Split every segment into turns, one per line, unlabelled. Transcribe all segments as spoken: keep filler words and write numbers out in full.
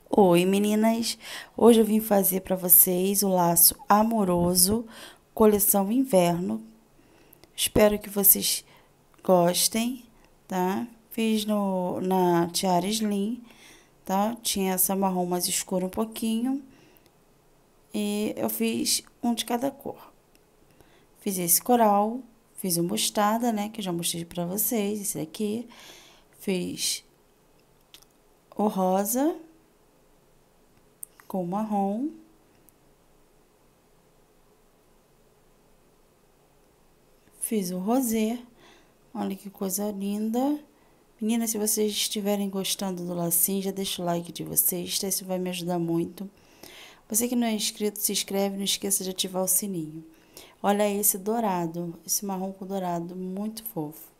Oi, meninas! Hoje eu vim fazer para vocês o laço amoroso, coleção inverno. Espero que vocês gostem, tá? Fiz no, na tiara slim, tá? Tinha essa marrom mais escura um pouquinho. E eu fiz um de cada cor. Fiz esse coral, fiz o mostarda, né? Que eu já mostrei para vocês, esse daqui. Fiz o rosa com marrom. Fiz o rosé. Olha que coisa linda. Meninas, se vocês estiverem gostando do lacinho, já deixa o like de vocês, tá? Isso vai me ajudar muito. Você que não é inscrito, se inscreve, não esqueça de ativar o sininho. Olha esse dourado, esse marrom com dourado, muito fofo.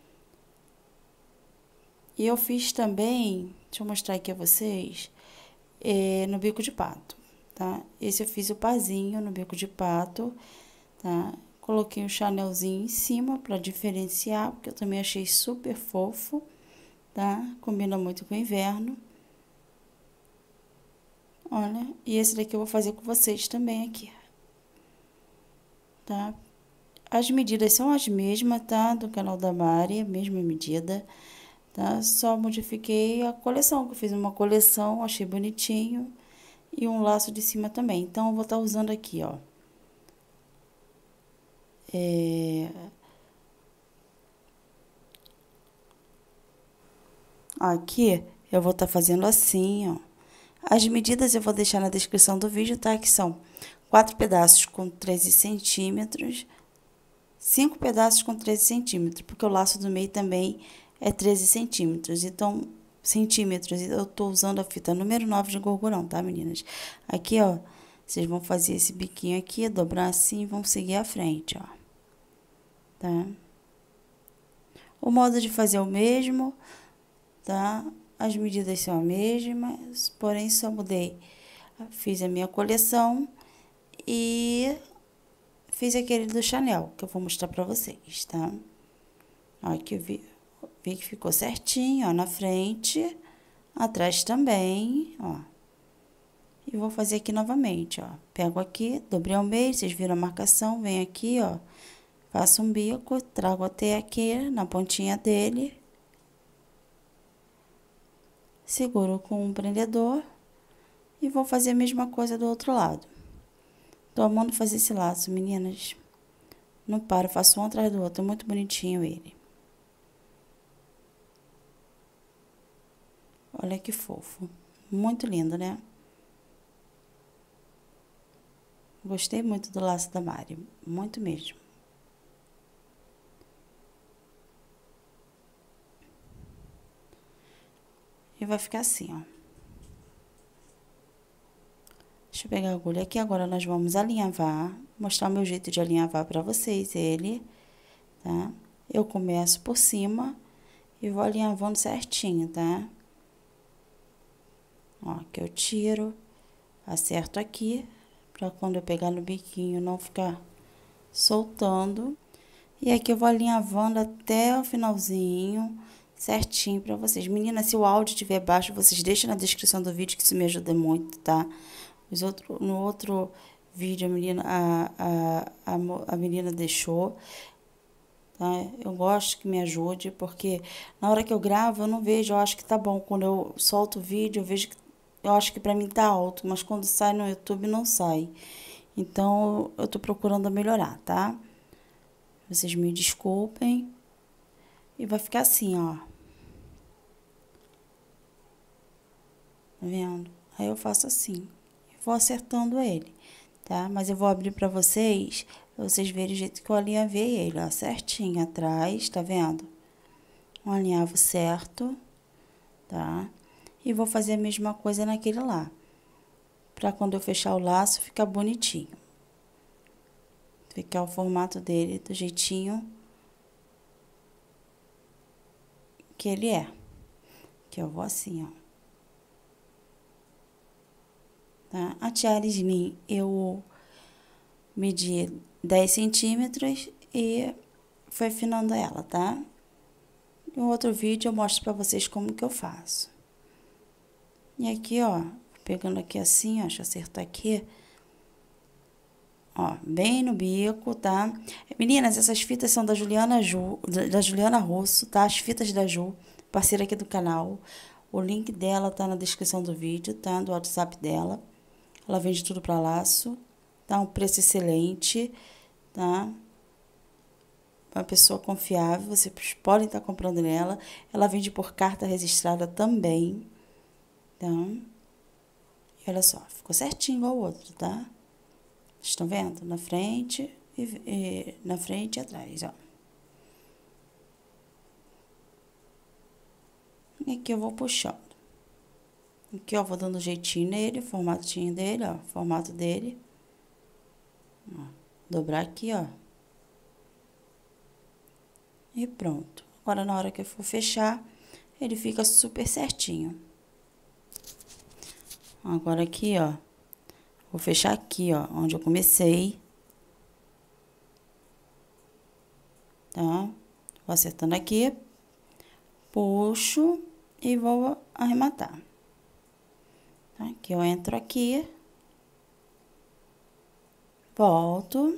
E eu fiz também, deixa eu mostrar aqui a vocês, é, no bico de pato, tá? Esse eu fiz o pazinho no bico de pato, tá? Coloquei um chanelzinho em cima para diferenciar, porque eu também achei super fofo, tá? Combina muito com o inverno. Olha, e esse daqui eu vou fazer com vocês também aqui, tá? As medidas são as mesmas, tá? Do canal da Mari, a mesma medida, tá? Só modifiquei a coleção, que eu fiz uma coleção, achei bonitinho, e um laço de cima também. Então, eu vou estar usando aqui, ó. É... Aqui, eu vou estar fazendo assim, ó. As medidas eu vou deixar na descrição do vídeo, tá? Que são quatro pedaços com treze centímetros, cinco pedaços com treze centímetros, porque o laço do meio também é treze centímetros. Então, centímetros, eu tô usando a fita número nove de gorgurão, tá, meninas? Aqui, ó, vocês vão fazer esse biquinho aqui, dobrar assim e vão seguir à frente, ó. Tá? O modo de fazer é o mesmo, tá? As medidas são as mesmas, porém só mudei. Fiz a minha coleção e fiz aquele do Chanel, que eu vou mostrar pra vocês, tá? Ó, aqui eu vi, vi que ficou certinho, ó, na frente, atrás também, ó. E vou fazer aqui novamente, ó. Pego aqui, dobrei ao meio, vocês viram a marcação, venho aqui, ó. Faço um bico, trago até aqui, na pontinha dele. Seguro com um prendedor e vou fazer a mesma coisa do outro lado. Tô amando fazer esse laço, meninas. Não paro, faço um atrás do outro, muito bonitinho ele. Olha que fofo. Muito lindo, né? Gostei muito do laço da Mari, muito mesmo. E vai ficar assim, ó. Deixa eu pegar a agulha aqui, agora nós vamos alinhavar, mostrar o meu jeito de alinhavar pra vocês ele, tá? Eu começo por cima e vou alinhavando certinho, tá? Ó, que eu tiro, acerto aqui, pra quando eu pegar no biquinho não ficar soltando. E aqui eu vou alinhavando até o finalzinho, certinho pra vocês. Meninas, se o áudio estiver baixo, vocês deixam na descrição do vídeo, que isso me ajuda muito, tá? Os outro, no outro vídeo, a menina, a, a, a, a menina deixou, tá? Eu gosto que me ajude, porque na hora que eu gravo, eu não vejo, eu acho que tá bom. Quando eu solto o vídeo, eu vejo que, eu acho que pra mim tá alto, mas quando sai no YouTube, não sai. Então, eu tô procurando melhorar, tá? Vocês me desculpem. E vai ficar assim, ó. Tá vendo? Aí eu faço assim. Vou acertando ele, tá? Mas eu vou abrir pra vocês, pra vocês verem o jeito que eu alinhavei ele, ó. Certinho atrás, tá vendo? Um alinhavo certo, tá? E vou fazer a mesma coisa naquele lá. Pra quando eu fechar o laço, ficar bonitinho. Ficar o formato dele do jeitinho que ele é. Que eu vou assim, ó. Tá? A tiara slim eu medi dez centímetros e foi afinando ela, tá? Em outro vídeo eu mostro pra vocês como que eu faço. E aqui, ó, pegando aqui assim, ó, deixa eu acertar aqui. Ó, bem no bico, tá? Meninas, essas fitas são da Juliana Ju, da Juliana Russo, tá? As fitas da Ju, parceira aqui do canal. O link dela tá na descrição do vídeo, tá? Do WhatsApp dela. Ela vende tudo pra laço, tá? Um preço excelente, tá? Uma pessoa confiável, vocês podem estar comprando nela. Ela vende por carta registrada também, tá? E olha só, ficou certinho igual o outro, tá? Vocês estão vendo? Na frente e, e na frente e atrás, ó. E aqui eu vou puxando. Aqui, ó, vou dando jeitinho nele, formatinho dele, ó, formato dele. Ó, dobrar aqui, ó. E pronto. Agora, na hora que eu for fechar, ele fica super certinho. Agora aqui, ó. Vou fechar aqui, ó, onde eu comecei. Tá? Vou acertando aqui. Puxo e vou arrematar. Tá? Aqui eu entro aqui. Volto.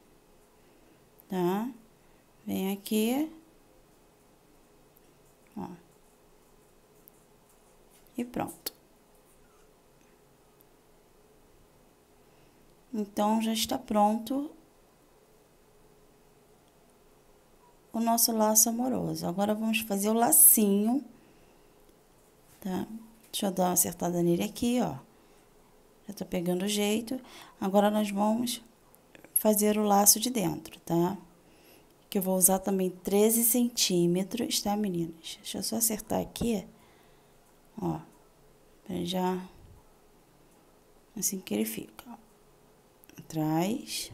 Tá? Venho aqui. Ó. E pronto. Então, já está pronto o nosso laço amoroso. Agora, vamos fazer o lacinho, tá? Deixa eu dar uma acertada nele aqui, ó. Já tô pegando o jeito. Agora, nós vamos fazer o laço de dentro, tá? Que eu vou usar também treze centímetros, tá, meninas? Deixa eu só acertar aqui, ó. Pra já... assim que ele fica, ó. Atrás.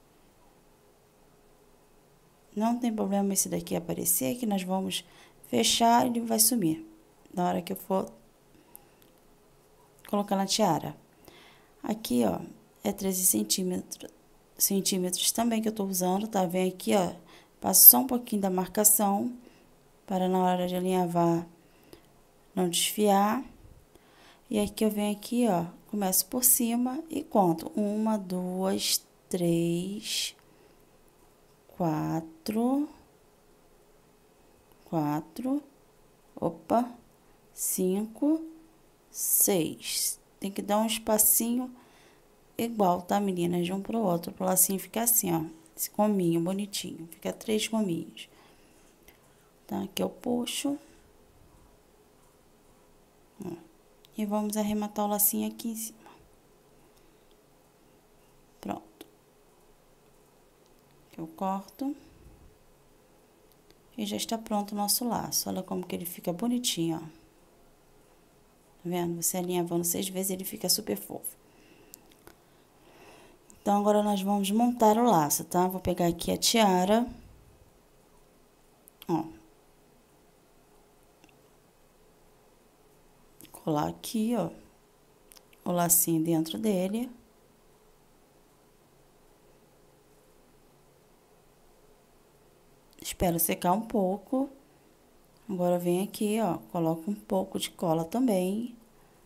Não tem problema esse daqui aparecer, que nós vamos fechar e ele vai sumir. Na hora que eu for colocar na tiara. Aqui, ó, é treze centímetros, centímetros também que eu tô usando, tá? Vem aqui, ó, passo só um pouquinho da marcação, para na hora de alinhavar não desfiar. E aqui eu venho aqui, ó, começo por cima e conto. Uma, duas, três, quatro, quatro, opa, cinco, seis. Tem que dar um espacinho igual, tá, meninas? De um pro outro, pro lacinho ficar assim, ó, esse gominho bonitinho. Fica três gominhos. Tá, aqui eu puxo. Ó. E vamos arrematar o lacinho aqui em cima. Pronto. Eu corto. E já está pronto o nosso laço. Olha como que ele fica bonitinho, ó. Tá vendo? Você alinhavando seis vezes, ele fica super fofo. Então, agora nós vamos montar o laço, tá? Vou pegar aqui a tiara. Ó. Colar aqui, ó, o lacinho dentro dele. Espero secar um pouco. Agora, vem aqui, ó, coloco um pouco de cola também.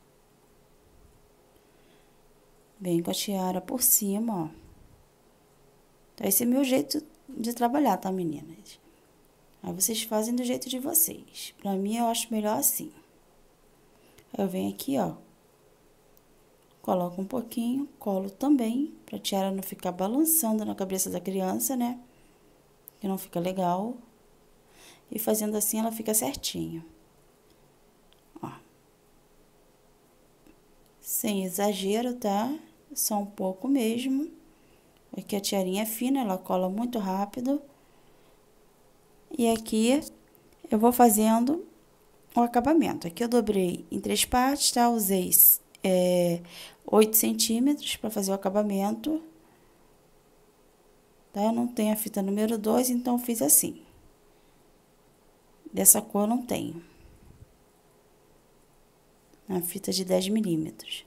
Vem com a tiara por cima, ó. Então, esse é meu jeito de trabalhar, tá, meninas? Aí, vocês fazem do jeito de vocês. Pra mim, eu acho melhor assim. Eu venho aqui, ó, coloco um pouquinho, colo também, pra tiara não ficar balançando na cabeça da criança, né? Que não fica legal. E fazendo assim, ela fica certinho. Ó. Sem exagero, tá? Só um pouco mesmo. Aqui a tiarinha é fina, ela cola muito rápido. E aqui eu vou fazendo o acabamento. Aqui eu dobrei em três partes, tá? Usei é, oito centímetros para fazer o acabamento. Tá? Eu não tenho a fita número dois, então eu fiz assim. Dessa cor eu não tenho. A fita de dez milímetros.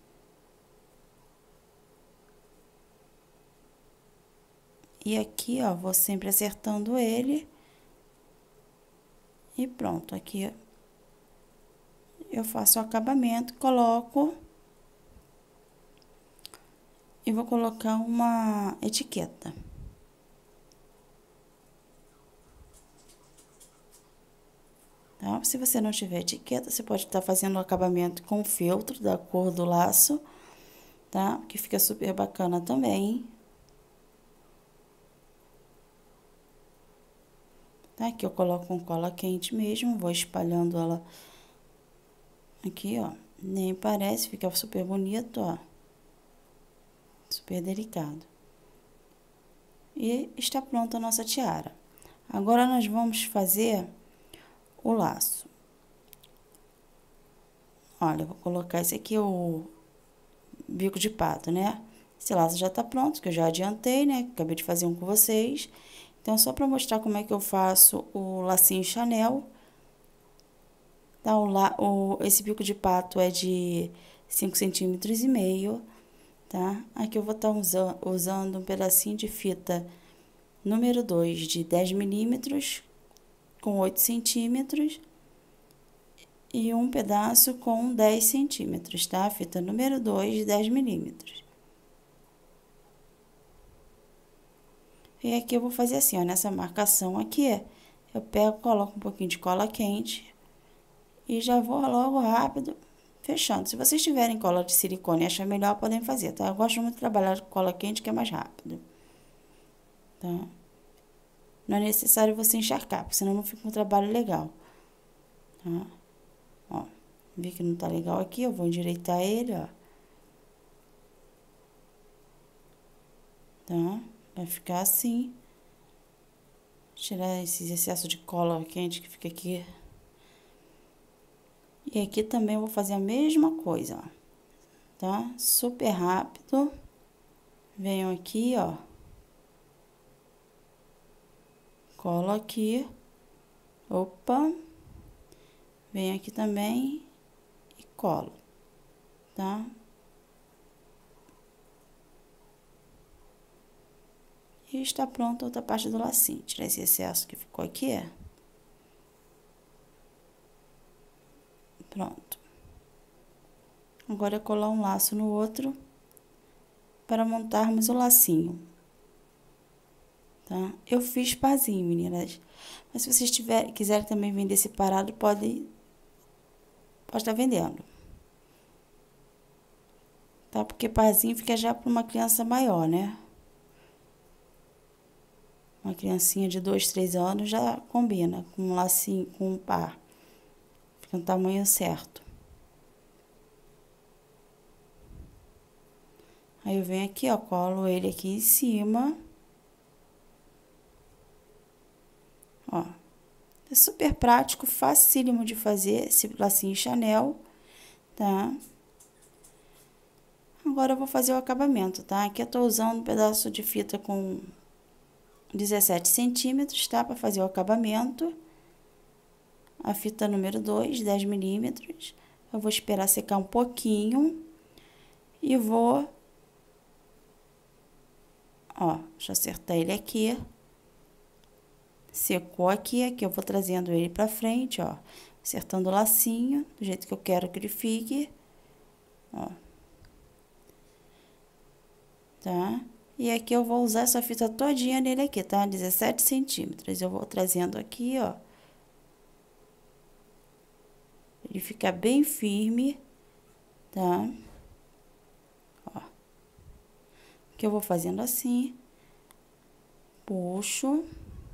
E aqui, ó, vou sempre acertando ele. E pronto, aqui eu faço o acabamento, coloco E vou colocar uma etiqueta. Tá? Se você não tiver etiqueta, você pode estar fazendo o acabamento com feltro da cor do laço, tá? Que fica super bacana também. Tá? Aqui eu coloco com cola quente mesmo, vou espalhando ela aqui, ó. Nem parece, fica super bonito, ó. Super delicado. E está pronta a nossa tiara. Agora, nós vamos fazer o laço. Olha, eu vou colocar esse aqui, o bico de pato, né? Esse laço já tá pronto, que eu já adiantei, né? Acabei de fazer um com vocês. Então, só para mostrar como é que eu faço o lacinho Chanel. Tá? O, la, o, esse bico de pato é de cinco centímetros e meio, tá? Aqui eu vou estar usa, usando um pedacinho de fita número dois de dez milímetros com oito centímetros e um pedaço com dez centímetros, tá? Fita número dois de dez milímetros. E aqui eu vou fazer assim, ó, nessa marcação aqui, eu pego, coloco um pouquinho de cola quente e já vou logo rápido fechando. Se vocês tiverem cola de silicone e achar melhor, podem fazer, tá? Eu gosto muito de trabalhar com cola quente, que é mais rápido, tá? Não é necessário você encharcar, porque senão não fica um trabalho legal, tá? Ó, vi que não tá legal aqui, eu vou endireitar ele, ó. Tá? Vai ficar assim. Tirar esse excesso de cola quente que fica aqui. E aqui também eu vou fazer a mesma coisa, ó. Tá? Super rápido. Venho aqui, ó. Colo aqui. Opa. Venho aqui também e colo, tá? E está pronta a outra parte do lacinho. Tirar esse excesso que ficou aqui, é. Pronto. Agora é colar um laço no outro para montarmos o lacinho, tá? Eu fiz pazinho, meninas. Mas se vocês tiver, quiserem também vender separado, pode, pode estar vendendo. Tá? Porque pazinho fica já para uma criança maior, né? Uma criancinha de dois, três anos já combina com um lacinho, com um par. Fica no tamanho certo. Aí eu venho aqui, ó, colo ele aqui em cima. Ó. É super prático, facílimo de fazer esse lacinho Chanel, tá? Agora eu vou fazer o acabamento, tá? Aqui eu tô usando um pedaço de fita com dezessete centímetros, tá? Para fazer o acabamento. A fita número dois, dez milímetros. Eu vou esperar secar um pouquinho e vou... Ó, deixa eu acertar ele aqui. Secou aqui, aqui eu vou trazendo ele pra frente, ó. Acertando o lacinho, do jeito que eu quero que ele fique. Ó. Tá? E aqui eu vou usar essa fita todinha nele aqui, tá? dezessete centímetros. Eu vou trazendo aqui, ó. Ele fica bem firme, tá? Ó. Aqui eu vou fazendo assim. Puxo.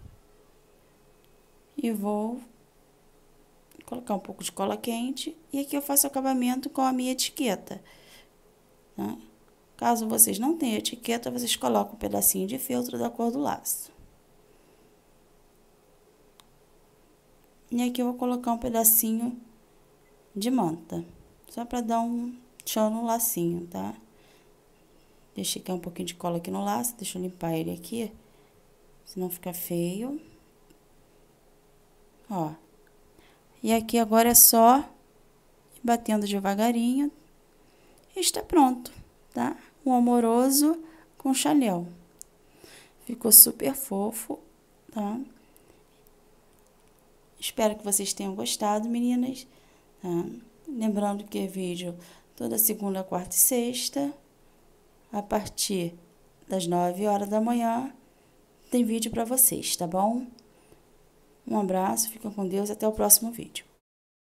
E vou colocar um pouco de cola quente. E aqui eu faço acabamento com a minha etiqueta, tá? Caso vocês não tenham etiqueta, vocês colocam um pedacinho de feltro da cor do laço. E aqui eu vou colocar um pedacinho de manta, só para dar um tchan no lacinho, tá? Deixei cair um pouquinho de cola aqui no laço, deixa eu limpar ele aqui, senão fica feio. Ó. E aqui agora é só ir batendo devagarinho e está pronto, tá? Um amoroso com Chanel. Ficou super fofo, tá? Espero que vocês tenham gostado, meninas, tá? Lembrando que é vídeo toda segunda, quarta e sexta, a partir das nove horas da manhã, tem vídeo para vocês, tá bom? Um abraço, fica com Deus, até o próximo vídeo.